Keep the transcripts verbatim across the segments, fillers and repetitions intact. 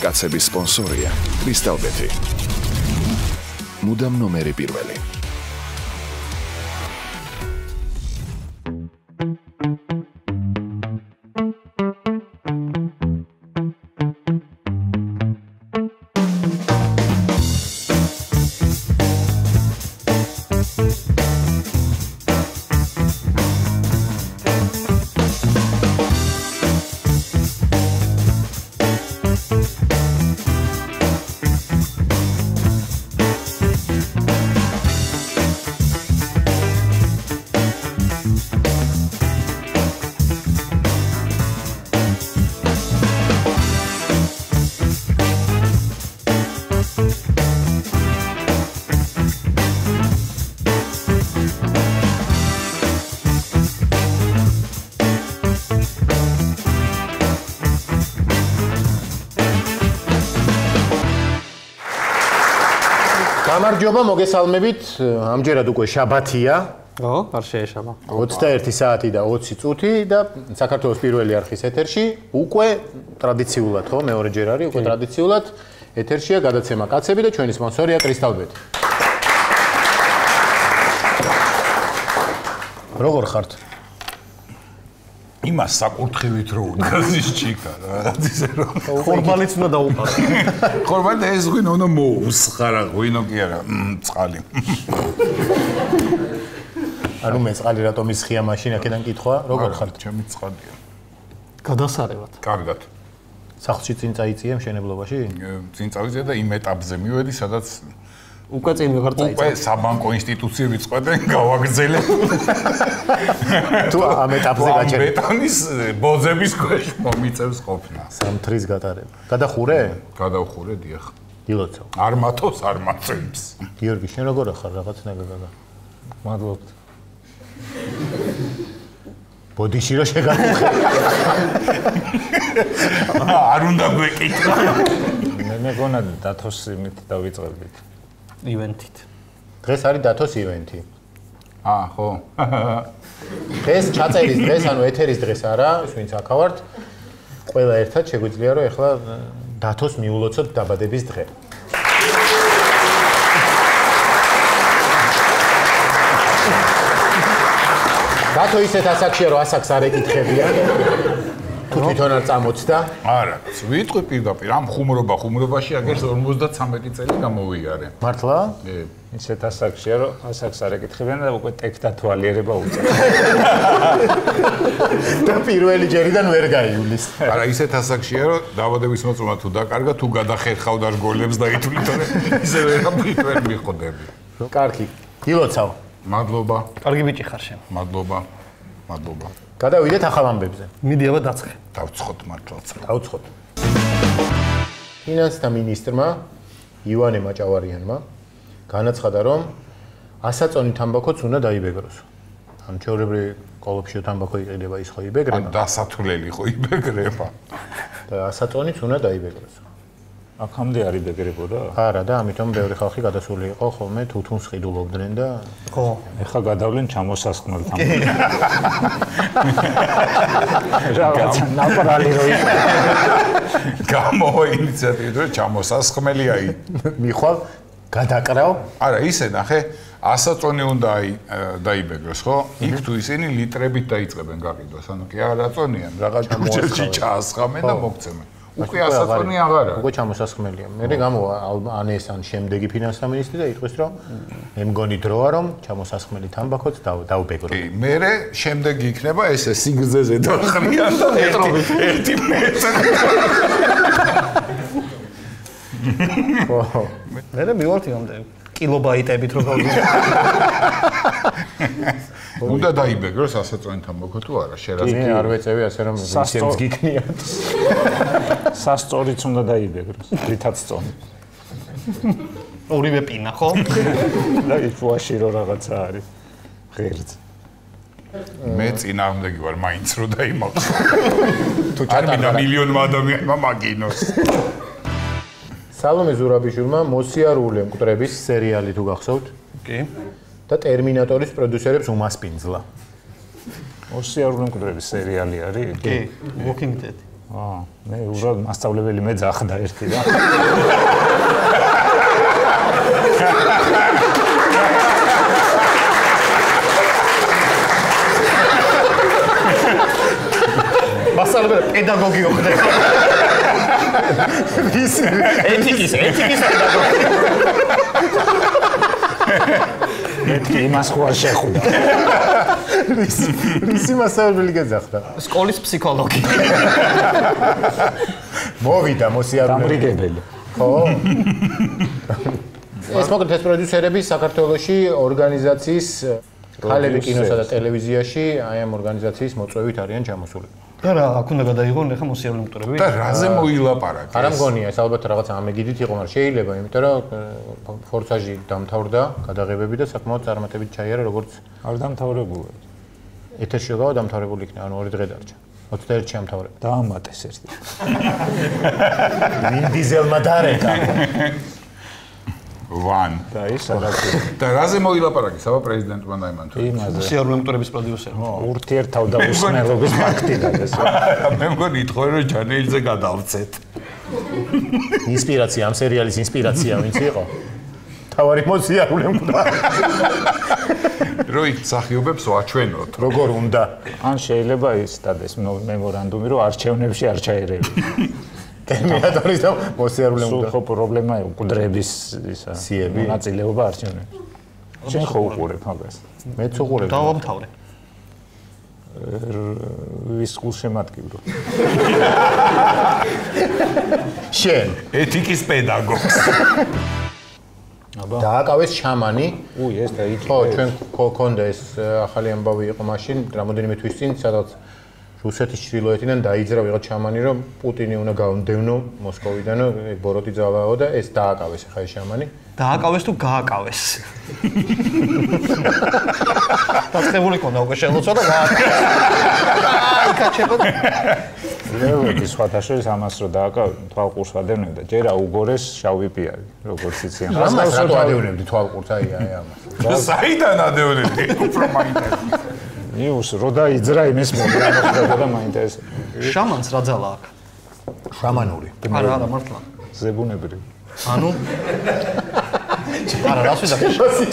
კაცების სპონსორია კრისტალბეთი. მუდამ ნომერი პირველი. გამარჯობა, მოგესალმებით. ამჯერად უკვე შაბათია. ო, არ შეეშაბა. ოცდაერთი საათი და ოცი წუთი და საქართველოს პირველი არხის ეთერში უკვე ტრადიციულად, ხო, მეორეჯერ არის, უკვე ტრადიციულად ეთერშია გადაცემა კაცები და ჩვენი სპონსორია კრისტალბეთი. როგორ ხართ? იმას საკურთხევით რო უდგას ის ჭიქა რა ისე რომ ხორბალიც უნდა დაუყარო. ხორბალი ეს ღვინო უნდა მოუსხარა, ღვინო კი არა, წყალი. ანუ მე წყალი რატომ ისხია მაშინ აქედან კითხვა, როგორ ხართ? ჩემი წყალია. გადასარევად. კარგად. სახლში წინ წაიწია მშენებლობაში? წინ წავიდე და იმ ეტაპზე მივედი, სადაც უკვე წინ ვეღარ წაიწა. უკვე საბანკო ინსტიტუციები წყვეტენ, გავაგრძელებ. თუ ამ ეტაპზე გაჩერდა. ბეტონის ბოძების ქვეშ მომიწევს ყოფნა. სამთრის გატარება. გადახურე? გადავხურე, დიახ. ილოცავ. არ მათოს, არ მაწევს. გიორგი, შენ როგორ ახარ რაღაცნაირად გადა? მადლობთ. ბოდიში რო შეგახურე. არ უნდა გვეკითხა. მე მეგონა დათოს იმით დავიწყებდით. ივენთით. დღეს არის დათოს ივენთი. აა, ხო. დღეს ჩაწერის დღეს, ანუ ეთერის დღეს არა, ის ვინც აქავართ. ყველა ერთად შეგვიძლია რომ ეხლა დათოს მიულოცოთ დაბადების დღე. დათო ისეთ ასაკშია რომ ასაკს არ ეკითხებიან. თუ თვითონ არ წამოწდა? არა, ვიტყვი პირდაპირ, ამ ხუმრობა, ხუმრობაში აგერს ორმოცდათრამეტი წელი გამოვიარე. მართლა? კი. ისეთ ასაკშია, რომ ასაკს არ ეკითხებიან და უკვე ტექდათვალიერება უწევს. და პირველი ჯერიდან ვერ გაიulis. არა, ისეთ ასაკშია, რომ დაბადების მოწმობა თუ დაკარგა, თუ გადახერხავდა რგოლებს და ითვლითონე, ისე ვერ მიხვდები. კარგი, ილოცავ. მადლობა. კარგი ბიჭი ხარ შენ. მადლობა. მადლობა. გადავიდეთ ახალ ამბებზე. მიდი აბა დაწყე. დავცხოთ მართლაც. დავცხოთ. ფინანსთა მინისტრმა ივანე მაჭავარიანმა განაცხადა, რომ ასაწონი თამბაქოც უნდა დაიბეგროს. ანუ ჩვეულებრივი კოლოფშიო თამბაქო იყიდება, ის ხო იბეგრება? ან დასათვლელი ხო იბეგრება. და ასაწონიც უნდა დაიბეგროს. აქამდე არ იბეგრებოდა? არა და ამიტომ ბევრი ხალხი გადასული იყო ხოლმე თუთუნს ყიდულობდნენ და ხო, ეხლა გადავლენ ჩამოსასხმელ თამბაქოს. რაღაცა ნაპრალი რო იყო. გამოვა ინიციატივით რომ ჩამოსასხმელი აი. მიხვალ გადაკრავ? არა, ისე ნახე, ასაწონი უნდა დაიბეგროს, ხო? იქ თუ ისინი litrებით დაიწყებენ გაყიდვას, ანუ კი არა აწონიან, რაღაც ჯუჯელში ჩაასხამენ და მოგცემენ. უკვე ასაწონი აღარა. უკვე ჩამოსასხმელია. მე გამოვა ანეს ან შემდეგი ფინანსთა მინისტრი და იტყვის, რომ მე მგონი დროა, რომ ჩამოსასხმელი თამბაქოც დავბეგრო. კი, მე შემდეგი იქნება ესე სიგრძეზე დახრიან და მეტრობით ერთი მეტრი. ხო. მე მივართ იმამდე კილობაიტებით რო გავიგე. უნდა დაიბეგროს ასაწონი თამბაქო თუ არა, შერაზმ. მე არ ვეწევი ასე რომ ვინცემს გიქნიათ. სასწორიც უნდა დაიბეგროს, რითაც წონი. ორივე პინა, ხო? და იფუაში რო რაღაცა არის. ღერძ. მე წინააღმდეგი ვარ, მაინც რო დაიმაქვს. თუ ჩატარდა მილიონმა ადამიანმა მაგინოს. სალომე ზურაბიშვილმა მოსიარულე მკვდრების სერიალი თუ გახსოვთ? კი. და ტერმინატორის პროდიუსერებს უმასპინძლა. მოსიარულე მკვდრების სერიალი არის? კი, Walking Dead. აა, მე უბრალოდ მასწავლებელი მეძახდა ერთი და. მასწავლებელი პედაგოგი ხდება. ის ეთიკის, ეთიკის პედაგოგი. ეთიკი იმას ხო არ შეხვდა. ისი მასწავლებელი გეძახდა? სკოლის ფსიქოლოგი. მოვიდა მოსიარულე. დამრიგებელი. ხო. ეს მოკლედ ეს პროდიუსერები საქართველოში ორგანიზაციის ხალები კინოსა და ტელევიზიაში აი ამ ორგანიზაციის მოწვევით არიან ჩამოსულები. და რა, აქ უნდა გადაიღონ ახლა მოსიარულე მკვლევები? და რაზე მოილაპარაკეს? არა მგონია, ეს ალბათ რაღაც ამეგიდით იყო, მაგრამ შეიძლება, იმიტომ რომ ფორსაჟი დამთავრდა, გადაღებები და საკმაოდ წარმატებით ჩაიარა, როგორც არ დამთავრებულა. ეთერში გავა დამთავრებული იქნა, ანუ ორი დღე დარჩა. ოცდაერთში ამთავრებდა. დაამატეს ერთი. ვინ დიზელმა დარეკა. ვან. და ის რაღაც და რაზე მოილაპარაკეს აბა პრეზიდენტმა და იმან თუ? იმაზე. მოსიარულე მკვლევების პროდიუსერი. ურთიერთთავდამსხმელობის ფაქტია ეს. მე მგონი ითხოვე რომ ჯანეილზე გადავწეთ. ინსპირაცია, ამ სერიალის ინსპირაცია ვინც იყო? თავარი მოსიარულე მკვლევი. რო იქ მსახიობებს ვაჩვენოთ. როგორ უნდა? ან შეიძლება ის დადეს მემორანდუმი, რომ არჩევნებში არ ჩაერევი. ტერმინატორის და მოსიარულე სულ უნდა. ხო პრობლემაა მკვდრების ისა სიები. მონაწილეობა არჩევნებში. შენ ხო უყურებ მაგას? მეც უყურებ. დავამთავრე. ვის გულშემატკივრო. შენ ეთიკის პედაგოგს. დააკავეს შამანი. უი, ეს და იქ. ხო, ჩვენ გქონდა ეს ახალი ამბავი იყო მაშინ, რამოდენიმე თვის წინ, სადაც რუსეთის ჩრდილოეთიდან დაიძრა ვიღაც შამანი, რომ პუტინი უნდა გაუნდევნო მოსკოვიდან, ბოროტი ძალაო და ეს დააკავეს ხა ეს შამანი. დააკავეს თუ გააკავეს? დაწყებული ქონდა უკვე შელოცვა და გააკავეს. აი, კაჩება. ლევი სხვათა შორის ამას რო დააკავე, თვალყურს ვადევნებდა, ჯერ აუგორეს შავი პიარი, როგორც იციან. ამას რატო ადევნებდი თვალყურს, აი აი ამას. საიდან ადევნებდი? უფრო მაინტერესებს. ნიუს რო დაიძრა იმის მოხდა და მაინტერესებს. შამანს რა ძალა აქვს? შამანური. არა, არა, მართლა. ზებუნებრივი. ანუ არა, რას ვიზახე?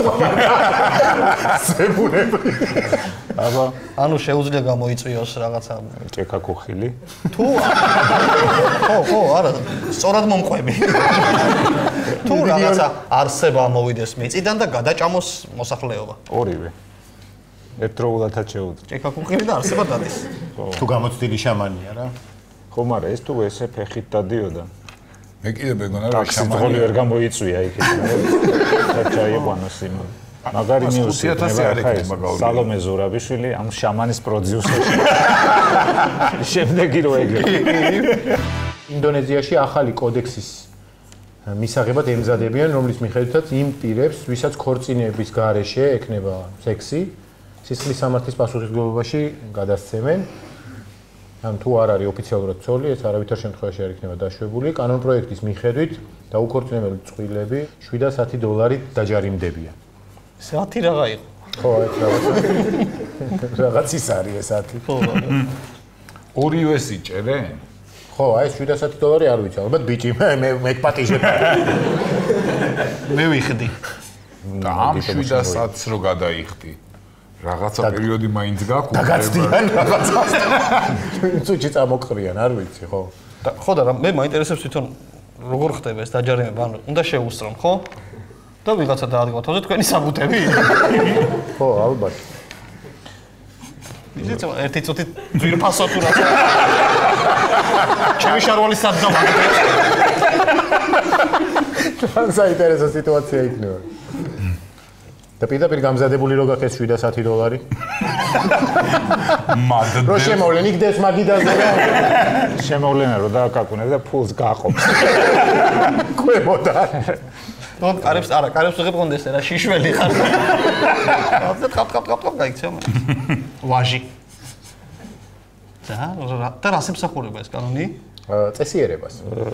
ზებუნებრივი. აბა, ანუ შეუძლია გამოიწვიოს რაღაცა. ჭექა კუხილი. თუ ხო, ხო, არა, სწორად მომყვები. თუ რაღაცა არსება მოვიდეს მიწიდან და გადაჭამოს მოსახლეობა. ორივე. ერთდროულადაც შეუძლია. ჭექა კუხილი და არსება დადის. თუ გამოცდილი შამანია რა. ხო, მაგრამ ეს თუ ესე ფეხით დადიოდა. მე კიდე მეგონა რომ ტაქსი ძღოლი ვერ გამოიწვია იქიდან. და ჩაიყვანოს იმ. მაგარი ნიუსი იქნება სალომე ზურაბიშვილი ამ შამანის პროდიუსერი. შემდეგი რო ეგრე. ინდონეზიაში ახალი კოდექსის მისაღებად ემზადებიან, რომლის მიხედვითაც იმ პირებს, ვისაც ქორწინების გარეშე ექნება სექსი, სისხლის სამართლის პასუხისმგებლობაში გადასცემენ. ან თუ არ არის ოფიციალურად ცოლი, ეს არავითარ შემთხვევაში არ იქნება დაშვებული. კანონპროექტის მიხედვით დაუქორწინებელი წყვილები შვიდ ათი დოლარით დაჯარიმდებიან. საათი რაღა იყო? ხო, ეს რაღაც რაღაც ის არის ეს ათი. ხო. ორივეს იჭერენ? ხო, აი შვიდ ათი დოლარი არ ვიცი, ალბათ ბიჭი მე მე მეკპატიჟებ. მე ვიხდი. და ამ შვიდ ათს რო გადაიხდი. რაღაცა პერიოდი მაინც გაქვს. დაგაცდიან რაღაცას. წუჩი წამოყრიან, არ ვიცი, ხო? ხო და მე მაინტერესებს თვითონ როგორ ხდება ეს დაჯარიმება, ანუ უნდა შეუსწრონ, ხო? და ვიღაცა დაადგათ, თორე თქვენი საბუთები? ხო, ალბათ. იცით, ერთი წუთი ძვირფასო თუ რა. ჩემი შარვალი სად დავაგდეთ? საინტერესო სიტუაცია იქნება. და პირდაპირ გამზადებული რო გაქეს შვიდ ათი დოლარი. მაგდ რო შემოვლენ იქ დევს მაგიდაზე რა. შემოვლენა რო დააკაკუნებ და ფულს გააყოფს. ყვებოდა. ნუ კარებს არა, კარებს ვიღებ კონდეს რა, შიშველი ხარ. აბა ხაპ ხაპ ხაპ გაიქცევ მე. ვაჟი. და და რას ემსახურება ეს კანონი? წესიერებას.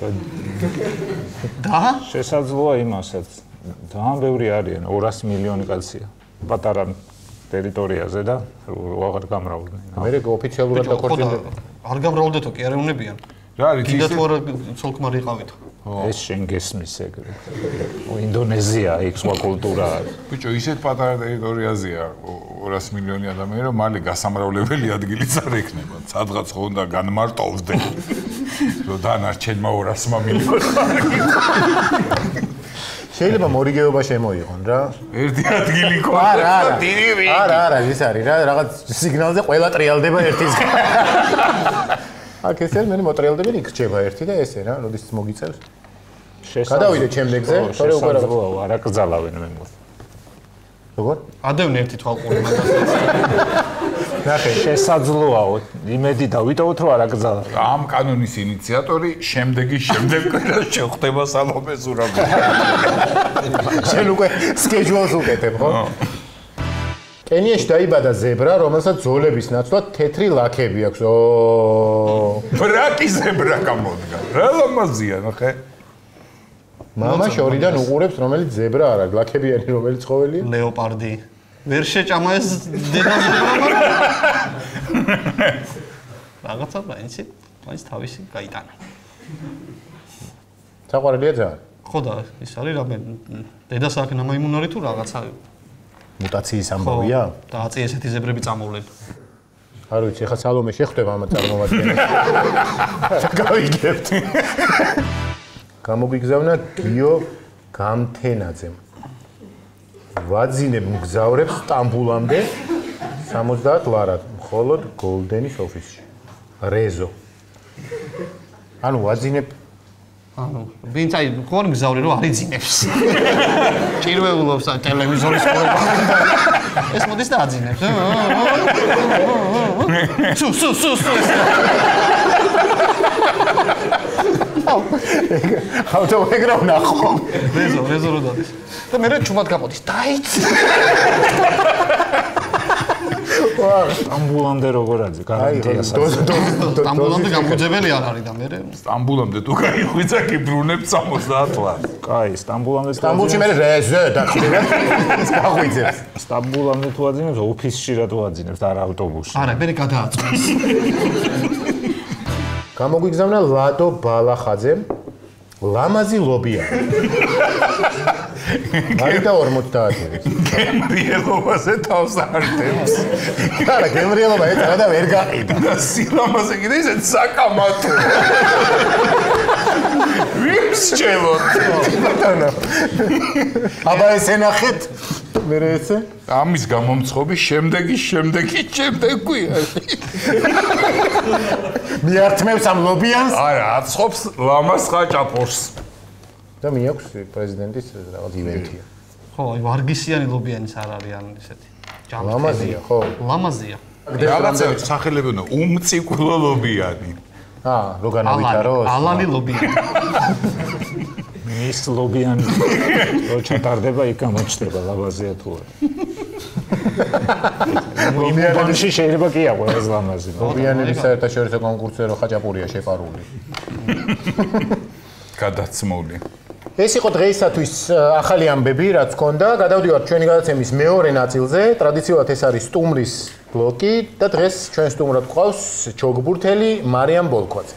და შესაძლოა იმასაც. ძალიან ბევრი არიან, ორასი მილიონი კაცია. პატარა ტერიტორიაზე და აღარ გამრავლდნენ. მე რე ოფიციალურად დაქორწინდა. არ გამრავლდეთო კი არ ეუნებიან. რა არის კიდე ის? თუ არა ცოლ-ქმარი იყავით. ეს შენ გესმის ეგრე. ინდონეზია, იქ სხვა კულტურა არის. ბიჭო, ისეთ პატარა ტერიტორიაზეა ორასი მილიონი ადამიანი, რომ მალე გასამრავლებელი ადგილიც არ ექნება. სადღაც ხო უნდა განმარტოვდე. რომ დანარჩენმა ორასმა მილიონმა. შეიძლება მორიგეობა შემოიღონ რა. ერთი ადგილი ქონდა. არა, არა. არა, არა, ის არის რა, რაღაც სიგნალზე ყველა ტრიალდება ერთის. აქ ესე მე მოტრიალდები იქ რჩება ერთი და ესე რა, როდის მოგიწევს. გადავიდე ჩემდეგზე, თორე უკვე რაღაც არა კრძალავენ მე მგონი. როგორ? ადევნე ერთი თვალყური მაგას. ნახე, შესაძლოა, იმედი დავიტოვოთ რომ არა კრძალავენ. ამ კანონის ინიციატორი შემდეგი შემდეგ კვირას შეხვდება სალომე ზურაბი. შენ უკვე სკეჯულს უკეთებ, ხო? კენიაში დაიბადა ზებრა, რომელსაც ძოლების ნაცვლად თეთრი ლაქები აქვს. ო! ბრაკი ზებრა გამოდგა. რა ლამაზია, ნახე. მამა შორიდან უყურებს, რომელიც ზებრა არა, ლაქებიანი რომელიც ცხოველია. ლეოპარდი. ვერ შეჭამა ეს დედა ზებრა. რაღაცა პრინცი, პრინც თავისი გაიტანა. საყვარელია ძალიან. ხო და ის არის რამე დედას აქ ნამაიმუნარი თუ რაღაცა მუტაციის ამბავია? და აწი ესეთი ზებრები წამოვლენ. არ ვიცი, ხა სალომე შეხვდება ამ წარმომადგენელს. გავიგებთ. გამოგვიგზავნა გიო გამთენაძემ. ვაძინებ მგზავრებს სტამბულამდე სამოცდაათ ლარად, მხოლოდ გოლდენის ოფისში. რეზო. ანუ ვაძინებ ანუ ვინც აი ხო არ მგზავრი რომ არ იძინებს. ჭირვეულობს ტელევიზორის ყურება. ეს მოდის და აძინებს. სუ სუ სუ სუ. ავტო ეგრე ვნახო. რეზო, რეზო რო დადის. და მე ჩუმად გამოდის. დაიც. სტამბულამდე როგორ არის? გარანტიას დოზ დოზ სტამბულამდე გამგუძებელი არ არის და მე სტამბულამდე თუ გაიხვიცა კი ბრუნებ სამოცდაათ ლარ. კაი, სტამბულამდე სტამბულში მე რეზო დახვდება. გახვიძებს. სტამბულამდე თუ აძინებს, ოფისში რა თუ აძინებს, არა ავტობუსში. არა, მე გადააწყვეს. გამოგვიგზავნა ლადო ბალახაძემ. ლამაზი ლობია. გარდა ორმოცდაათი. გემრიელობაზე თავს არტებს. არა, გემრიელობა ეწევა და ვერ გაყიდა. და სილამაზე კიდე ისეთ საკამათო. ვინც ჩელოთ. ბატონო. აბა ესე ნახეთ. მე ესე? ამის გამომცხობის შემდეგი შემდეგი შემდეგია. მიართმევს ამ ლობიანს? არა, აცხობს ლამას ხაჭაპურს. და მიაქვს პრეზიდენტის რაღაც ივენთია. ხო, აი ვარგისიანი ლობიანიც არ არის ან ისეთი. ლამაზია, ხო? ლამაზია. რაღაცა სახელები უნდა უმციკლო ლობიანი. აა, რო განავითაროს? ალანი ლობიანი. მის ლობიანი რო ჩატარდება იქ გამოჩნდება ლამაზია თუ არა. ლობიანში შეიძლება კი აყვეს ლამაზი. ლობიანების საერთაშორისო კონკურსზე რო ხაჭაპურია შეპარული. გადაცმული. ეს იყო დღეისათვის ახალი ამბები, რაც ჰქონდა. გადავდივართ ჩვენი გადაცემის მეორე ნაწილზე. ტრადიციულად ეს არის სტუმრის ბლოკი და დღეს ჩვენ სტუმრად გვყავს ჩოგბურთელი მარიამ ბოლქვაძე.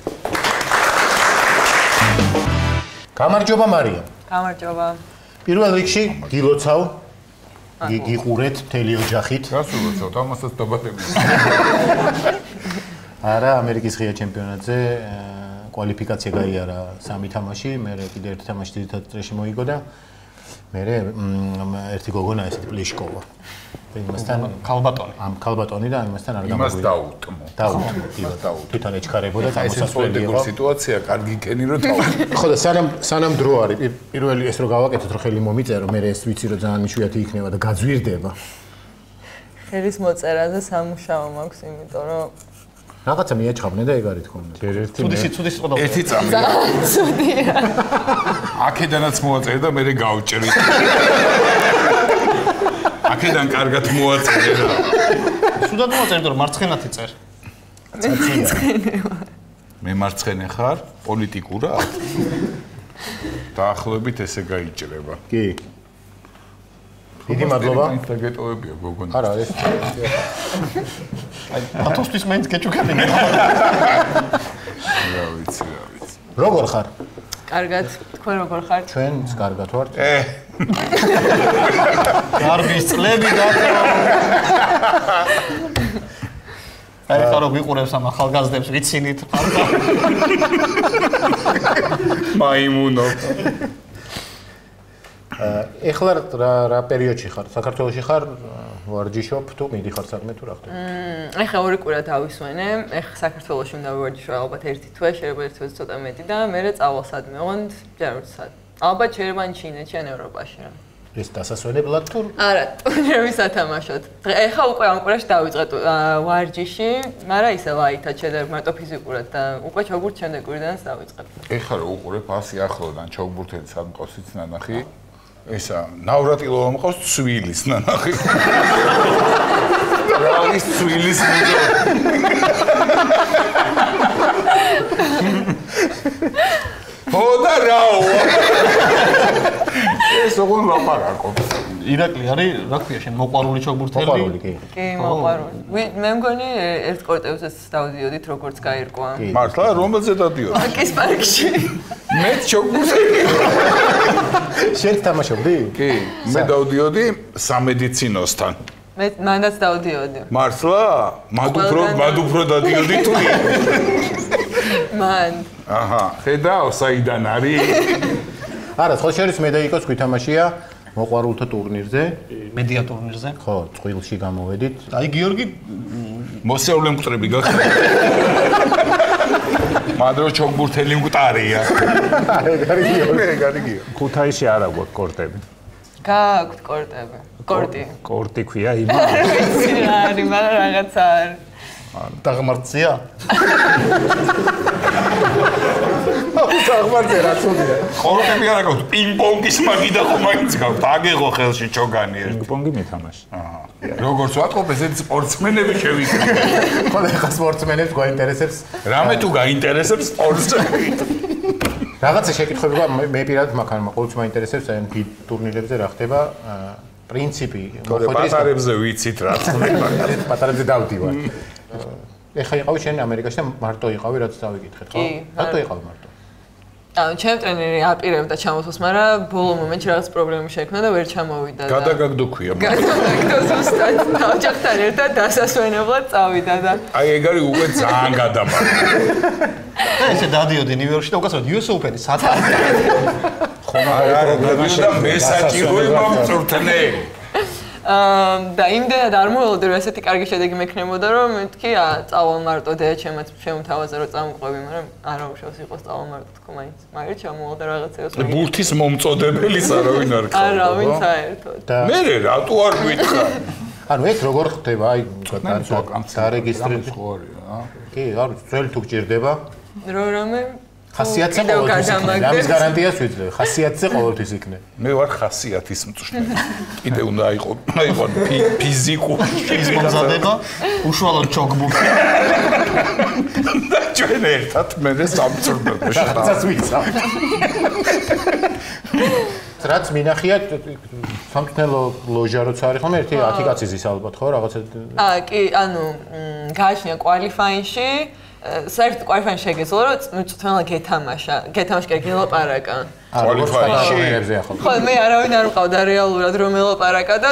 გამარჯობა მარიამ. გამარჯობა. პირველ რიგში გილოცავ. გიყურეთ მთელი ოჯახით. გასულოცავთ, ამასაც დაბადების. არა, ამერიკის ღია ჩემპიონატზე კვალიფიკაცია გაიარა სამი თამაში, მე კიდე ერთი თამაში ძირითად წრეში მოიგო და მე ერთი გოგონა ესეთი პლიშკოვა. იმასთან ქალბატონი. ამ ქალბატონი და იმასთან არ იმას გამოგვიდა. დაუტმო. დაუტმო. თვითონ ეჩქარებოდა და მოსასვლელი იყო. სიტუაცია კარგი კენი რო დაუტმო. ხო და სანამ სანამ დრო არის, პირველი ეს რო გავაკეთოთ, რო ხელი მომიწერო, მე ეს ვიცი რომ ძალიან მიშვიათი იქნება და გაძვირდება. ხელის მოწერაზე სამუშაო მაქვს, იმიტომ რომ რაღაცა მიაჩხაბნე და ეგ არის თქონდა. ერთ-ერთი ცუდი ცუდი სიტყვა და ერთი წამი. ცუდია. აქედანაც მოაწერ და მე გავჭრი. აქედან კარგად მოაწერ რა. სულად მოაწერ, იმიტომ რომ მარცხენათი წერ. მე მარცხენა ხარ პოლიტიკურად. დაახლოებით ესე გაიჭრება. კი. დიდი მადლობა. ინტეგრეტოებია გოგონა. არა, ეს აი, ათოსთვის მაინც გეჭუქებინა. რა ვიცი, რა ვიცი. როგორ ხარ? კარგად, თქვენ როგორ ხართ? ჩვენც კარგად ვართ. ე გარბის წლები დათო. აი ხარ რო ვიყურებს ამ ახალგაზრდებს ვიცინით ხარდა. მაიმუნო. ეხლა რა რა პერიოდში ხარ? საქართველოში ხარ? ვარჯიშობ თუ მიდიხარ საქმე თუ რა ხდება? მმ, ეხლა ორი კვირა დავისვენე. ეხლა საქართველოში უნდა ვარჯიშო ალბათ ერთი თვე, შეიძლება ერთი თვე ცოტა მეტი და მერე წავალ სადმე, ოღონდ ჯერ სად. ალბათ შეიძლება ჩინეთში ან ევროპაში რა. ეს დასასვენებლად თუ არა, ტურნირები სათამაშოდ. ეხლა უკვე ამ კვირაში დავიწყეთ ვარჯიში, მაგრამ ისე ლაითად შედარ მარტო ფიზიკურად და უკვე ჩოგბურთ შემდეგ კვირდანაც დავიწყებ. ეხლა რო უყურებ ასი ახლოდან ჩოგბურთელი სად მყავს იც ნანახი? ესა ნავრატილოვა მყავს ცვილის ნანახი. რა ის ცვილის მიდო? ხოდა რაო? ეს ოღონ ლაპარაკობს. ირაკლი არის, რა ქვია შენ მოყვარული ჩოგბურთელი? მოყვარული კი. კი, მოყვარული. მე მგონი ერთ კორტევზეც დავდიოდით როგორც გაირკვა. მართლა რომელზე დადიოდი? აკის პარკში. მე ჩოგბურთელი. შენ თამაშობდი? კი, მე დავდიოდი სამედიცინოსთან. მე მანდაც დავდიოდი. მართლა? მად უფრო მად უფრო დადიოდი თუ? მან. აჰა, ხედავ საიდან არის? არა, ხო შეიძლება მე და იკოს გვითამაშია მოყვარულთა ტურნირზე. მედია ტურნირზე. ხო, წყვილში გამოვედით. აი გიორგი მოსეულე მკვდრები გახდა. მადრო ჩოგბურთელი მკვდარია. მე გარიგია. ქუთაისში არა გვაქვს კორტები. გააქვთ კორტები. კორტი. კორტი ქვია იმა. ვიცი რა არის, მაგრამ რაღაცა არის. დაღმართია? დაღმართზე რა თუნდია. კორტები არა გაქვთ, პინგ-პონგის მაგიდა ხომ მაინც გაქვთ. აგეღო ხელში ჩოგანი ერთი. პინგ-პონგი მითამაში. აჰა. როგორც ვატყობ, ესეთ სპორტსმენები შევიკრიბე. ხო, ეხა სპორტსმენებს გვაინტერესებს. რამე თუ გაინტერესებს სპორტსმენი. რაღაცა შეკითხვები გვაქვს, მე პირადად მაგ ყოველთვის მაინტერესებს აი დიდ ტურნირებზე რა ხდება. პრინციპი პატარებზე ვიცით რა ხდება. პატარებზე დავდივარ. ეხა იყავი შენ ამერიკაში და მარტო იყავი რაც დავიკითხეთ, ხო? რატო იყავი მარტო? ანუ ჩემ ტრენერი აპირებდა ჩამოსვლას, მაგრამ ბოლო მომენტში რაღაც პრობლემა შეექმნა და ვერ ჩამოვიდა და გადაგაგდო ქვია. გადაგაგდო ზუსტად ოჯახთან ერთად დასასვენებლად წავიდა და აი ეგ არის უკვე ძალიან გადამარგი. ესე დადიოდი ნიუ-იორკში და უკაცრავად იუ ეს ოპენი სათამაშო. ხომ არა პრობლემა და მე საჭიროა მომწურთნე. აა და იმდენად არ მოელოდი რომ ესეთი კარგი შედეგი მექნებოდა რომ მეთქი აა წავალ მარტო და ჩემაც შემოთავაზე რომ წამყვები, მაგრამ არა უშავს იყოს წავალ მარტო თქო მაინც. მაგრამ ჩამოვალ და რაღაცეებს ბურთის მომწოდებელის არავინ არ ხარ. არა, ვინ საერთოდ. მე რატო არ ვითხარ? ანუ ეს როგორ ხდება? აი დარეგისტრირებული ხორია. კი, არ ვიცი, ძველი თუ გჭირდება. რო რამე ხასიათზე ყოველთვის იქნება. ამის გარანტიას ვიძლევ. ხასიათზე ყოველთვის იქნება. მე ვარ ხასიათის მწვრთნელი. კიდე უნდა იყო, იყო ფიზიკურ მოგზადება უშუალოდ ჩოგბურთი. და ჩვენ ერთად მე სამწვრთნელში რაღაცას ვიცავ. რაც მინახია სამწვრთნელო ლოჟა როცა არის ხოლმე ერთი ათი კაცი ზის ალბათ ხო რაღაცა. აა კი, ანუ გააჩნია კვალიფაინში საერთოდ კვალიფაინში შეგეძლო რომ მწვრთნელა გეთამაშა, გეთამაშა კი გელაპარაკა. კვალიფაინში ხო, მე არავინ არ მყავდა რეალურად რომ ელაპარაკა და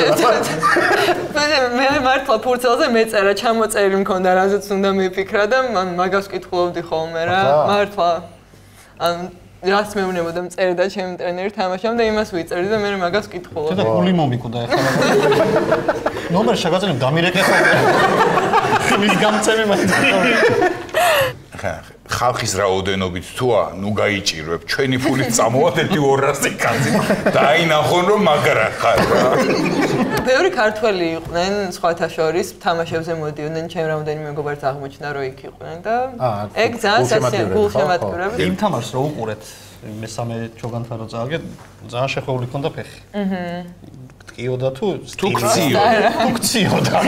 მე მართლა ფურცელზე მეწერა, ჩამოწერილი მქონდა რაზეც უნდა მიფიქრა და მან მაგას კითხულობდი ხოლმე რა, მართლა. ანუ რაც მეუბნებოდა მწერდა ჩემი ტრენერი თამაშამ და იმას ვიწერდი და მე მაგას კითხულობდი. და გული მომიკვდა ახლა. ნომერი შეგაწევი დამირეკე ხოლმე. მის გამწევი მაინც. ხა ხალხის რაოდენობით თუა, ნუ გაიჭირვებ, ჩვენი ფული წამოვადეთი ორასი კაცი. დაინახონ რომ მაგრა ხარ რა. ბევრი ქართველი იყვნენ სხვათა შორის თამაშებზე მოდიოდნენ, ჩემ რამდენი მეგობარს აღმოჩნდა რომ იქ იყვნენ და ეგ ძალიან სასიამოვნო გულშემატკივრები. იმ თამაშს რო უყურეთ, მესამე ჩოგანთან რო წავაგეთ, ძალიან შეხვეული ქონდა ფეხი. აჰა. ტკიოდა თუ თუ ქციო. თუ ქციოდა.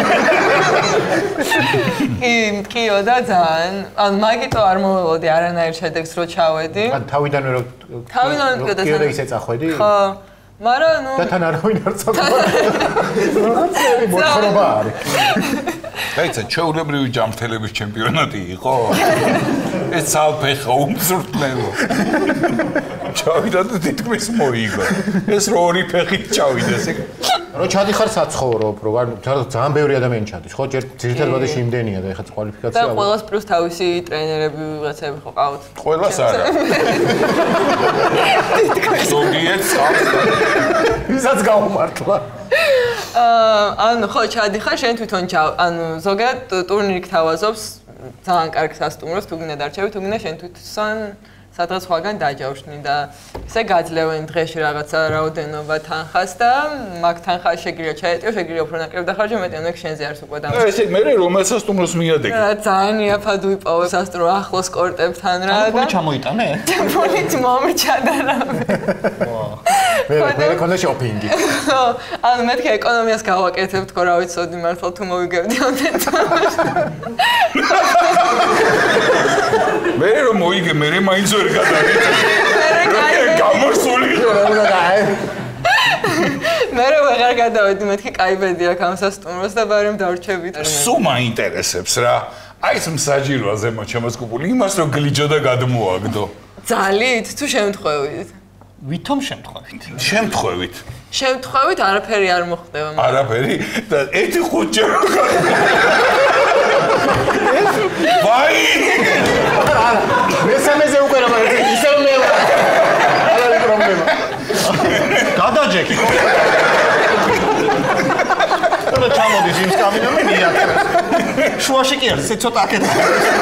კი, ტკიოდა ძალიან. ან მაგიტო არ მოველოდი არანაირ შედეგს რო ჩავედი. ან თავიდანვე რო თავიდანვე ტკიოდა. ტკიოდა ისე წახვედი? ხო. მაგრამ ნუ და თან არავინ არ წახვედა. რაღაცები მოთხრობა არის. დაიცა, ჩვეულებრივი ჯამრთელების ჩემპიონატი იყო? ეს ცალფეხა უმსრთნელო. ჩავიდა და თითქმის მოიგო. ეს რო ორი ფეხით ჩავიდა ესე. რო ჩადიხარ საცხოვრობ, რო ძალიან ბევრი ადამიანი ჩადის, ხო? ჯერ ძირითადად ბადეში იმდენია და ეხლა კვალიფიკაცია. და ყველას პლუს თავისი ტრენერები ვიღაცები ხო ყავთ? ყველას არა. ზოგიერთს ყავს. ვისაც გაუმართლა. აა ანუ ხო ჩადიხარ შენ თვითონ ჩავ ანუ ზოგადად ტურნირი გთავაზობს ძალიან კარგ სასტუმროს თუ გინდა დარჩები თუ გინდა შენ თვითონ სადღაც სხვაგან დაჯავშნი და ესე გაძლევენ დღეში რაღაცა რაოდენობა თანხას და მაგ თანხას შეგიძლია ჩაეტიო შეგიძლია უფრო ნაკლებ დახარჯო მეტი ანუ ეგ შენზე არის უკვე და ესე მე რომელ სასტუმროს მიადეგე რა ძალიან იაფად ვიპოვე სასტუმრო ახლოს კორტებთან რა და ფული ჩამოიტანე? ფულით მომრჩა და რა მე მე კონდა შოპინგი. ანუ მეთქე ეკონომიას გავაკეთებ თქო რა ვიცოდი მართლა თუ მოვიგებდი ამდენ მე რომ მოიგე მე მაინც ვერ გადავიდა მე გამოსული მე რომ აღარ გადავედი მეთქე კაი ბედი აქ ამ სასტუმროს და ბარემ დავრჩებით სუ მაინტერესებს რა აი ეს მსაჯიროა ზემოთ შემოსკუპული იმას რომ გლიჯო და გადმოაგდო ძალით თუ შემთხვევით ვითომ შემთხვევით შემთხვევით შემთხვევით არაფერი არ მოხდება არაფერი და ერთი ხუთჯერ ვაი მესამეზე უკვე რა მაგრამ ისევ მე არა პრობლემა გადაჯექი და ჩამოდის იმ კაბინეტში მე მიაკეთე შუაში კი არის ეს ცოტა აკეთე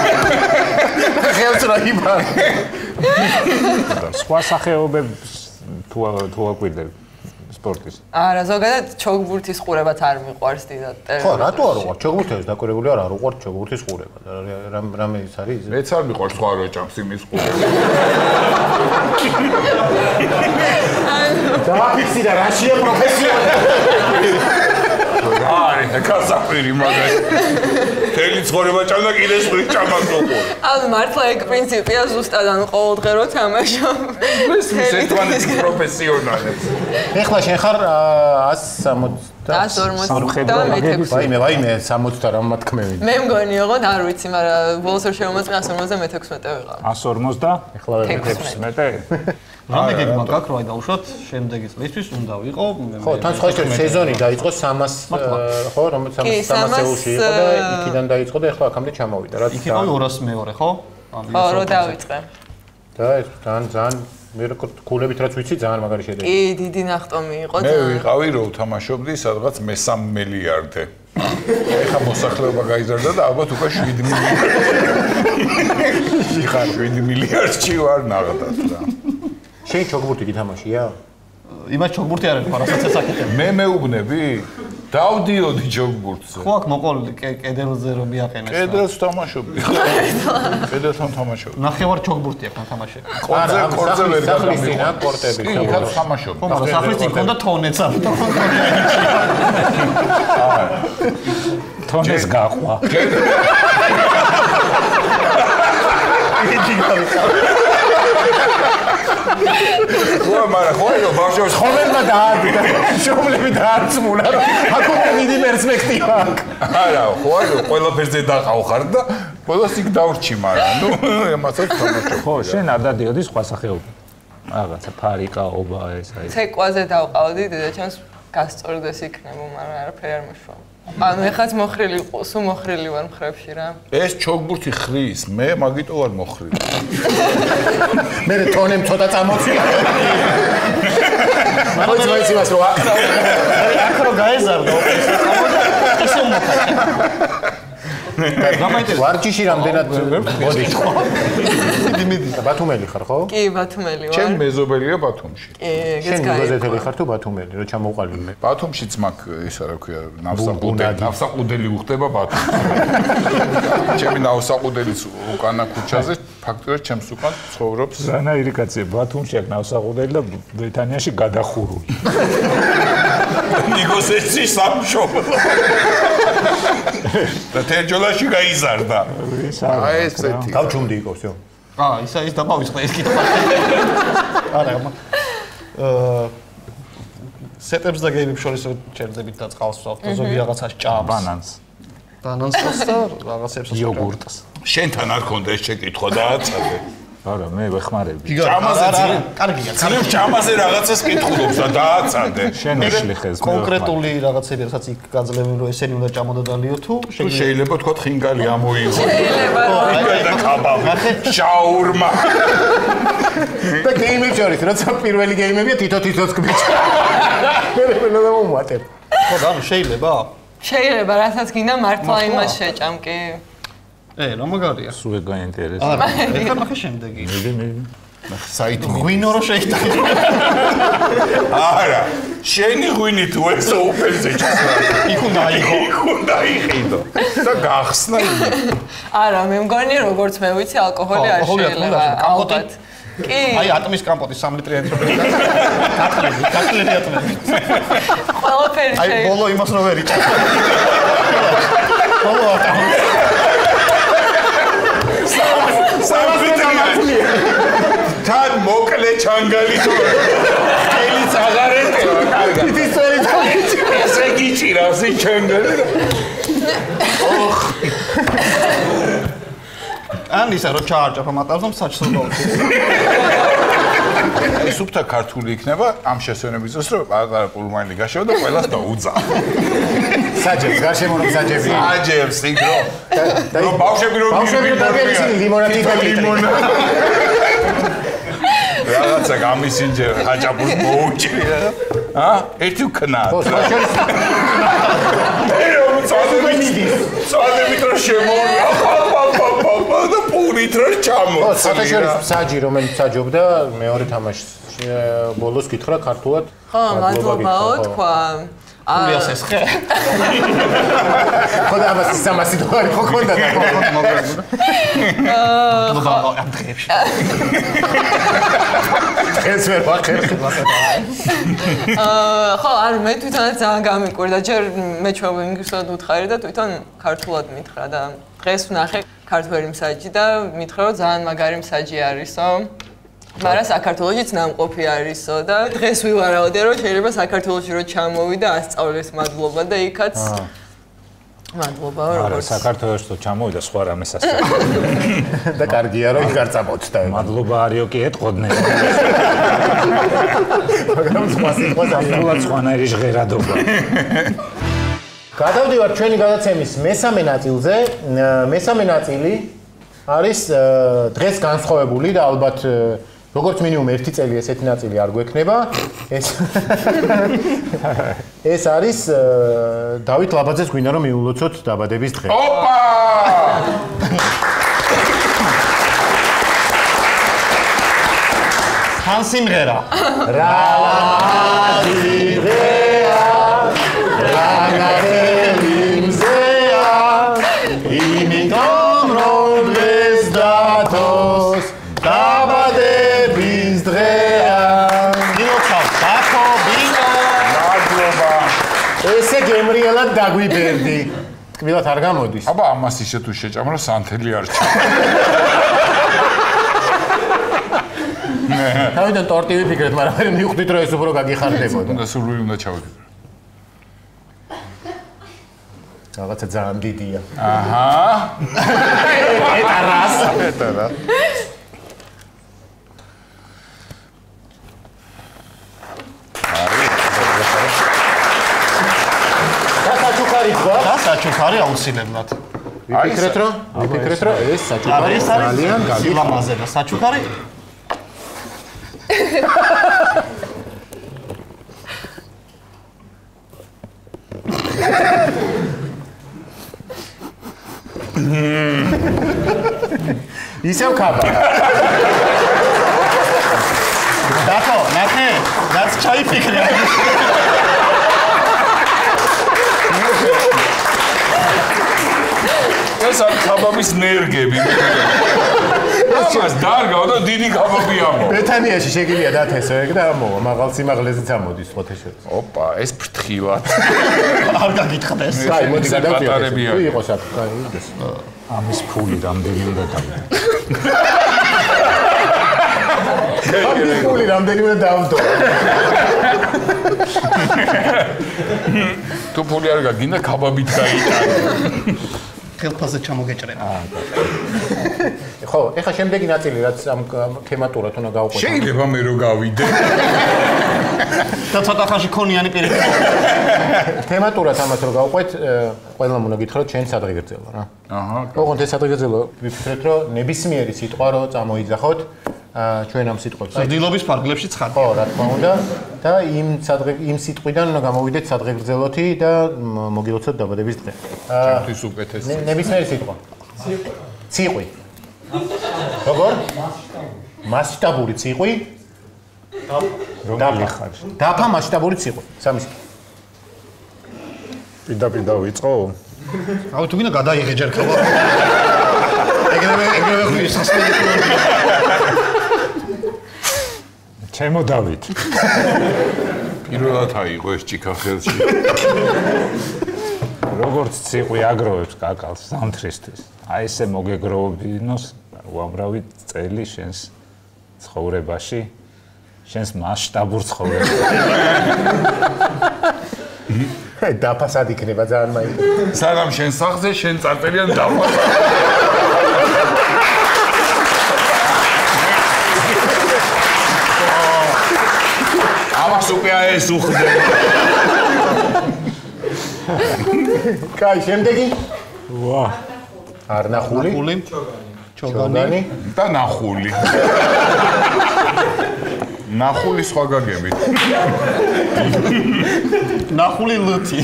ხელს რა იბარ სხვა სახეობებს თუ თუ აკვირდები სპორტის არა ზოგადად ჩოგბურთის ყურებაც არ მიყვარს დიდად ხო რატო არ უყვარს ჩოგბურთის დაკვრებული არ არ უყვარს ჩოგბურთის ყურება რამე ის არის მეც არ მიყვარს სხვა რო ჭამს იმის ყურება დააფიქსირა რაშია პროფესიონალი არა გასაკვირი მაგარი თელი ცხოვრება ჭამდა კიდე სხვა ჭამას უყურე ანუ მართლა ეგ პრინციპია ზუსტად ანუ ყოველდღე რო თამაშობ ეს ერთმანეთის პროფესიონალებს ეხლა შენ ხარ εκατს ორმოცდაოთხ და მეთექვსი ვაიმე ვაიმე სამოცდა რა მათქმევი მე მგონი ოღონდ არ ვიცი მაგრამ ბოლოს რომ შემოწმე εκατს ორმოცდამეთექვსმეტე ვიყავ εκατს ორმოცდა ეხლა მეთექვსმეტე რამე გეგმა გაქვს რომ აი დაუშვათ შემდეგი წლისთვის უნდა ვიყო ხო თან სხვა სეზონი დაიწყო სამას ხო რომელიც სამას ეულში იყო და იქიდან დაიწყო და ეხლა აქამდე ჩამოვიდა რა იქ იყო ორას მეორე ხო ხო რო დავიწყე და ეს ძალიან ძალიან მე როგორ კულებით რაც ვიცი ძალიან მაგარი შედეგი კი დიდი ნახტომი იყო მე ვიყავი რომ თამაშობდი სადღაც მესამ მილიარდზე ეხა მოსახლეობა გაიზარდა და ალბათ უკვე შვიდი მილიარდი ხარ შვიდი მილიარდში ვარ ნაღდათ რა შენ ჩოგბურთი გითამაშია? იმას ჩოგბურთი არ არის, რასაც ეს აკეთებ. მე მეუბნები, დავდიოდი ჩოგბურთზე. ხო, აქ მოყოლი კედელზე რომ მიაყენეს. კედელს თამაშობდი. კედელთან თამაშობდი. ნახევარ ჩოგბურთი აქ თამაშე. ყორზე, ყორზე ვერ გამიყვანა კორტები. კი, იქ თამაშობდი. ხო, მაგრამ სახლის წინ ქონდა თონეც ამ. თონეს გაყვა. ხო, მაგრამ ხო, ეს ბავშვებს ხოლმე დაადიდა. შობლები დაარწმუნა, რომ აკეთე დიდი პერსპექტივა აქვს. არა, ხო, ყველაფერზე დაყავხარ და ყველას იქ დავრჩი, მაგრამ ნუ ამასაც თამაშობ. ხო, შენ არ დადიოდი სხვა სახეობა. რაღაცა ფარიკაობა ეს აი. ცეკვაზე დავყავდი, დედაჩემს გასწორდეს იქნება, მაგრამ არაფერი არ მოშვა. ანუ ეხაც მოხრილი, სულ მოხრილი ვარ მხრებში რა. ეს ჩოგბურთი ხრის, მე მაგიტო ვარ მოხრილი. მე თონემ ცოტა წამოწია. მაგოც მაინც იმას რო აკრა. აქ რო გაეზარდა, ისე მოხდა. გამაიტეს ვარჯიში რამდენად მოდი ხო? მიდი მიდი. ბათუმელი ხარ ხო? კი, ბათუმელი ვარ. ჩემ მეზობელია ბათუმში. კი, ეგეც შენ გაიგო. მეზობელი ხარ თუ ბათუმელი, რო ჩამოვყალი მე. ბათუმშიც მაგ ისა რა ქვია, ნავსაყუდელი, ნავსაყუდელი უხდება ბათუმში. ჩემი ნავსაყუდელიც უკანა ქუჩაზე, ფაქტობრივად ჩემს უკან ცხოვრობს. რანაირი კაცია, ბათუმში აქ ნავსაყუდელი და ბრიტანიაში გადახურული. ნიგოს ეცი სამშობლო. და თერჯოლაში გაიზარდა. აი ესეთი. გავჩუმდი იყოს, იო. აა, ისა ის დამავიწყდა ეს კითხვა. არა, აა სეტებს და გეიმებს შორის ჩერდებით და წყალს ვსვავთ და ზოგი რაღაცას ჭამს. ბანანს. ბანანს და რაღაცებს იოგურტს. შენთან არ ქონდა ეს შეკითხვა დააცადე. არა, მე ვეხმარები. ჭამაზე ძილ. კარგია. ძილ ჭამაზე რაღაცას კითხულობს და დააცადე. შენ ეშლიხეს. კონკრეტული რაღაცები, რასაც იქ გაძლევენ, რომ ესენი უნდა ჭამოდა დალიო თუ შეიძლება თქვა ხინგალი ამოიღო. შეიძლება. ხინგალი და კაბაბი. შაურმა. და გეიმებში არის, როცა პირველი გეიმებია თითო-თითოც გბიჭა. მე მე უნდა მომატებ. ხო, და შეიძლება? შეიძლება, რასაც გინდა მართლა იმას შეჭამ კი. ე, რა მაგარია. სულ გაინტერესებს. არა, ეხლა ნახე შემდეგი. მიდი, მიდი. საით ღვინო რო შეიძლება. არა, შენი ღვინი თუ ეს ოფერზე ჩასვა. იქ უნდა აიღო. იქ უნდა აიღო. და გახსნა იმი. არა, მე მგონი როგორც მე ვიცი ალკოჰოლი არ შეიძლება. კამპოტი. კი. აი ატმის კამპოტი სამი ლიტრიანი თრობელი. გაკლები, გაკლები ატმები. ყველაფერი აი შეიძლება. ბოლო იმას რო ვერ იჭა. ბოლო ატმი. თან მოკლე ჩანგალი თუ ხელიც აღარ ეტევა კარგად ის სწორი თამაში ესე გიჭირავს ის ჩანგალი ოხ ან ისა რო ჩაარჭაფა მატავზე საჭსო გავუწევ სუფთა ქართული იქნება ამ შესვენების დროს რომ პატარა პულმანი გაშევა და ყველას დაუძა საჯებს გარშემო რომ საჯები საჯებს იქ რომ რომ ბავშვები რომ ბავშვები რომ დაგეცინი ლიმონადი და ლიმონა რაღაცა გამისინჯერ ხაჭაპურს მოუჭრია ა ერთი ვქნა ხო საჭებს წადებით რომ შემოვა პაპაპაპაპა და პურით რომ ჩამოწია. საჭებს საჯი რომელიც საჯობდა მეორე თამაშს ბოლოს გითხრა ქართულად. ხო, მადლობაო თქვა. ულიას ეს ხე. ხო და ამას სამასი დოლარი ხო ქონდა და მოგრებოდა. აა, ამ დღეებში. ეს ვერ ვახერხ. აა, ხო, არ მე თვითონაც ძალიან გამიკვირდა, ჯერ მე ჩვეულ ინგლისურად უთხარი და თვითონ ქართულად მითხრა და დღეს ვნახე ქართველი მსაჯი და მითხრა რომ ძალიან მაგარი მსაჯი არისო. მაგრამ საქართველოშიც ნამყოფი არისო და დღეს ვივარაუდე რომ შეიძლება საქართველოში რო ჩამოვიდა ასწავლეს მადლობა და იქაც მადლობა არა, როგორც საქართველოში თუ ჩამოვიდა სხვა რამეს ასწავლე. და კარგია რომ იქ არ წამოწდა. მადლობა არიო კი ეტყოდნენ. მაგრამ სხვა სიტყვას ასულად სხვანაირი ჟღერადობა. გადავდივართ ჩვენი გადაცემის მესამე ნაწილზე. მესამე ნაწილი არის დღეს განსხვავებული და ალბათ როგორც მინიმუმ ერთი წელი ესეთი ნაწილი არ გვექნება. ეს ეს არის დავით ლაბაძეს გვინდა რომ მიულოცოთ დაბადების დღე. ოპა! თან სიმღერა. რა დღეა რა ნახელიმზეა იმიტომ რომ დღეს დათოს დაბადების დღეა. გილოცავ, დათო, ბინო. მადლობა. ესე გემრიელად დაგვიბერდი. თკბილად არ გამოდის. აბა ამას ისე თუ შეჭამ რომ სანთელი არ ჩა. თავიდან ტორტი ვიფიქრეთ, მაგრამ მე მივხვდით რომ ეს უფრო გაგიხარდებოდა. უნდა სურვილი უნდა ჩავიფიქრო. რაღაცა ძალიან დიდია. აჰა. ეტარას. ეტარა. საჩუქარი გვა? და საჩუქარი აუცილებლად. ვიფიქრეთ რომ, ვიფიქრეთ რომ ეს საჩუქარი ეს არის ძალიან გაგიხარდა. სილამაზე და საჩუქარი ისევ ხაბა. დათო, ნახე, რაც ჩაიფიქრე. ეს არის ხაბაბის ნერგები. ამას დარგავ და დიდი ხაბაბი ამო. ბეთანიაში შეგიძლია დათესო ეგ და ამოვა, მაღალ სიმაღლეზეც ამოდის ფოთეშოც. ოპა, ეს ფრთხილად. არ გაგითხდეს. აი, მოდი ისე გადავდივართ. პატარები თუ არის. იყო საფრთხე, იდეს. ამის ფული რამდენი უნდა დავდო? ამის ფული რამდენი უნდა დავდო? თუ ფული არ გაგინდა ხაბაბით გაიტანე. ხელფასზე ჩამოგეჭრება. ხო, ეხლა შემდეგი ნაწილი რაც ამ თემატურად უნდა გავყვეთ. შეიძლება მე რო გავიდე. და ცოტა ხანში ქონიანი პირიქით. თემატურად ამას რო გავყვეთ, ყველამ უნდა გითხრათ ჩვენ სადღეგრძელო რა. აჰა. ოღონდ ეს სადღეგრძელო ვიფიქრეთ რომ ნებისმიერი სიტყვა რო წამოიძახოთ ჩვენ ამ სიტყვებს. დილობის ფარგლებში ცხადია. ხო, რა თქმა უნდა და იმ სადღე იმ სიტყვიდან უნდა გამოვიდეთ სადღეგრძელოთი და მოგილოცოთ დაბადების დღე. ჩემთვის უკეთესი. ნებისმიერი სიტყვა. ციყვი. როგორ? მასშტაბური ციყვი. რომელი ხარ? დაფა მასშტაბური ციყვი. სამი სიტყვა. პირდაპირ დავიწყო? აუ თუ გინდა გადაიღე ჯერ ხება. ეგრევე ეგრევე ხი სასწრაფო. ჩემო დავით. პირველად აიღო ეს ჭიქა ხელში. როგორც ციყვი აგროვებს კაკალს ზამთრისთვის. აი ესე მოგეგროვებინოს უამრავი წელი შენს ცხოვრებაში, შენს მასშტაბურ ცხოვრებაში. დაფასად იქნება ძალიან მაინტერესებს. სანამ შენ სახზე შენ წარწერიან დაფასად. ამას უკვე ეს უხდე. კაი, შემდეგი? ვა. არნახული, ხული, ჩოგანი და ნახული. ნახული სხვა გაგებით. ნახული ლუთი.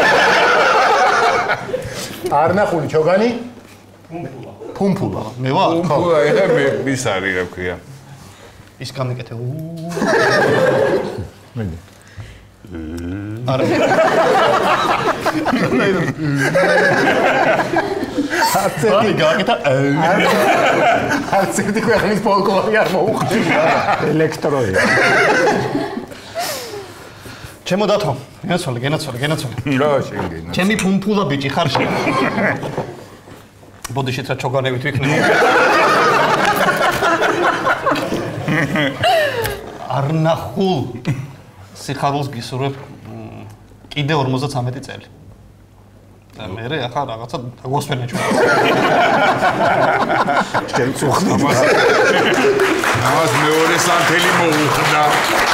არნახული, ჩოგანი? ფუმფულა. მე ვარ? ფუმფულა ეხა მე ის არის რა ქვია. ის გამიკეთე. მედი. არა. აცეთი გაკეთა. აცეთი ქვეყნის ფოლკლორი არ მოუხდი. ელექტროია. ჩემო დათო, გენაცვალე, გენაცვალე, გენაცვალე. რა შეგენა. ჩემი ფუმფულა ბიჭი ხარ შენ. ბოდიშიც რა ჩოგანებით ვიქნები. არნახულ სიხარულს გისურვებ კიდე ორმოცდათვრამეტი წელი. და მე ახლა რაღაცა დაგვასვენე ჩვენ. შენ წუხდი. ამას მეორე სანთელი მოუხდა.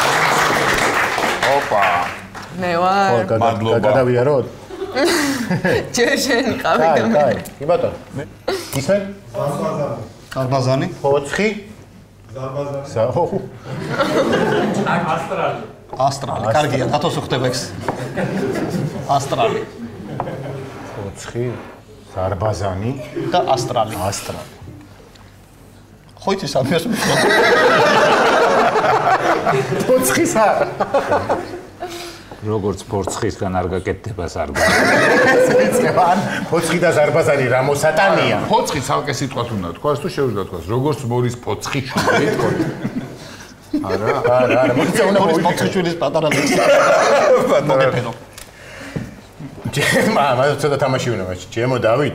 ოპა. მე ვარ. მადლობა. გადავიაროთ? ჯერ შენ ყავი და მე. კაი, კი ბატონო. ისმე? კარბაზანი. ფოცხი? ზარბაზანი. საო. ასტრალი. ასტრალი. კარგია, დათოს უხდება ეს. ასტრალი. ფოცხი, ზარბაზანი და ასტრალი. ასტრალი. ხო იცი სამიას მიხდა. ფოცხის არ. როგორც ფორცხისგან არ გაკეთდება ზარბაზანი. ეცება ფოცხი და ზარბაზანი რა მოსატანია. ფოცხი ცალკე სიტყვათ უნდა თქვას თუ შეუძლია თქვას როგორც მორის ფოცხი შვილი თქო. არა, არა, არა, მოიცა უნდა მორის ფოცხიშვილის პატარა ლექსი. მოგეფენო. ჯემა, მაგ ცოტა თამაში უნდა მაშინ. ჯემო დავით.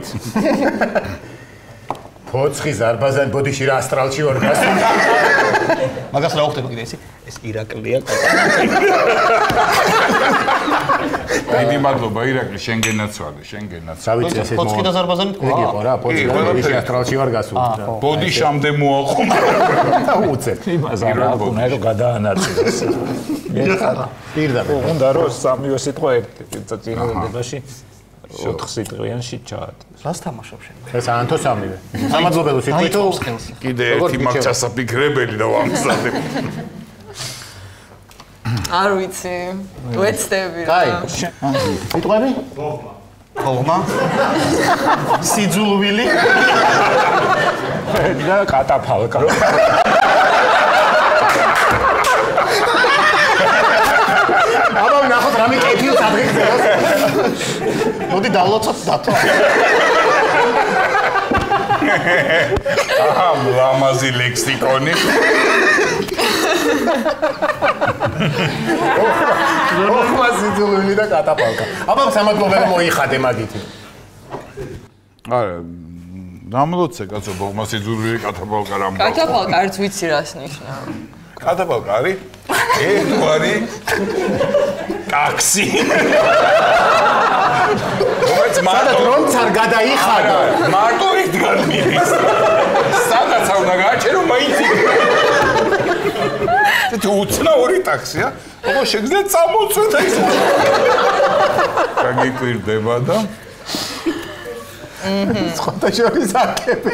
ფოცხი ზარბაზანი ბოდიში რა ასტრალში ვარ გასული. მაგას რა უხდება კიდე ისი? ეს ირაკლია. დიდი მადლობა ირაკლი შენ გენაცვალე, შენ გენაცვალე. დავით ესე ფოცხი და ზარბაზანი თქვა. იყო რა, ფოცხი და ბოდიში ასტრალში ვარ გასული. ბოდიშამდე მოაყომა. უცებ. იმას არ აქვს რომ გადაანაწილოს. ეხლა პირდაპირ. უნდა რომ სამივე სიტყვა ერთი წინააღმდეგში ოთხ სიტყვიანში ჩაატ. რას თამაშობ შენ? ეს ანთო სამივე. სამადლობელო სიტყვი თუ კიდე ერთი მაგ ჩასაფიქრებელი და ვამზადებ. არ ვიცი. ვეცდები რა. კაი. სიტყვები? ხოღმა. სიძულვილი. და კატაფალკა. აბა ნახოთ რამე კეთილს ადგილს. მოდი დავლოცოთ დათო. აჰა, ლამაზი ლექსიკონი. ოხმა სიძულვილი და კატაფალკა. აბა სამადლობელო მოიხადე მაგითი. არა, დამლოცე კაცო, ბოღმა სიძულვილი კატაფალკა რამ. კატაფალკა არც ვიცი რას ნიშნავს. კატაფალკა არის? ერთგვარი ტაქსი. სადაც რომც არ გადაიხადა. მარტო ერთგან მიდის. სადაც არ უნდა გააჩერო მაინც. თუ უცნაური ტაქსია, აბა შეგიძლიათ წამოწვეთ და ის. გაგიკვირდება და სხვათა შორის აქები.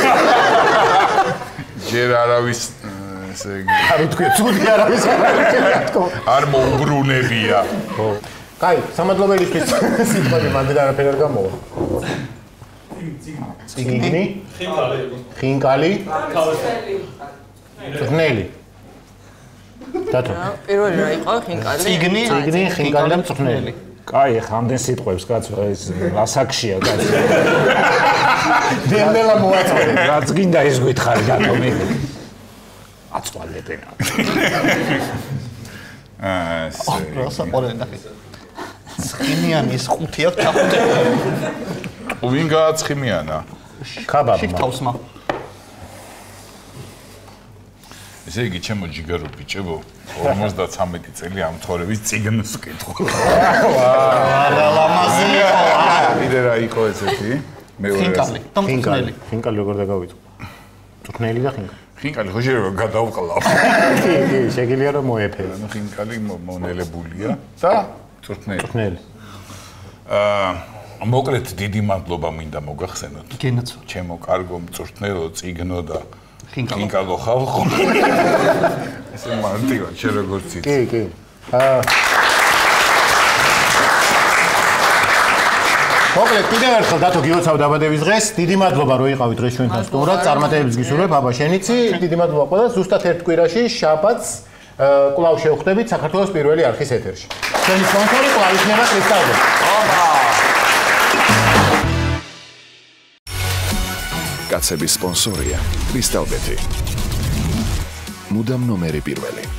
ჯერ არავის ესე იგი არ ვთქვი, ცუდი არავის არ არის. არ მოუბრუნებია. ხო. კაი, სამადლობელისთვის სიტყვები მანდ არაფერი არ გამოვა. ციგნი, ხინკალი, ხინკალი, წვნელი. დათო. პირველი რა იყო ხინკალი? ციგნი, ციგნი, ხინკალი და წვნელი. კაი, ახლა ამდენ სიტყვებს კაცო, ეს ასაკშია კაცო. დემელა მოაწოდე. რაც გინდა ის გითხარი დათო მე. აწვალებენ. აა, რა საყორი ნახე. ცხიმიანის ხუთია ჩახუტე. ვინ გააცხიმიანა? ქაბაბმა. შიქთავსმა. ესე იგი, ჩემო ჯიგარო ბიჭებო, ორმოცდათრამეტი წელი ამ თორების ციგნს ვკითხულობ. არა ლამაზი იყო. კიდე რა იყო ესეთი? მეორე ხინკალი, ხინკალი. ხინკალი როგორ დაგავიწყო? წვნელი და ხინკალი. ხინკალი ხო შეიძლება გადავყლავ. კი, კი, შეგიძლია რომ მოეფერო. ანუ ხინკალი მონელებულია და წვნელი. წვნელი. აა მოკლედ დიდი მადლობა მინდა მოგახსენოთ. გენაცო. ჩემო კარგო მწვრთნელო ციგნო და ხინკალო. ხინკალო ხალხო. ესე მარტივად შე როგორც იცი. კი, კი. აა მოკლედ კიდევ ერთხელ დათო გიოცავ დაბადების დღეს. დიდი მადლობა რომ იყავით დღეს ჩვენთან სტუმრად. წარმატებებს გისურვებ აბა შენიცი. დიდი მადლობა ყველას. ზუსტად ერთ კვირაში შაბათს კვლავ შევხვდებით საქართველოს პირველი არხის ეთერში. ჩვენი სპონსორი კლავიშნება კრისტალბეტი. კაცების სპონსორია კრისტალბეტი. მუდამ ნომერი პირველი.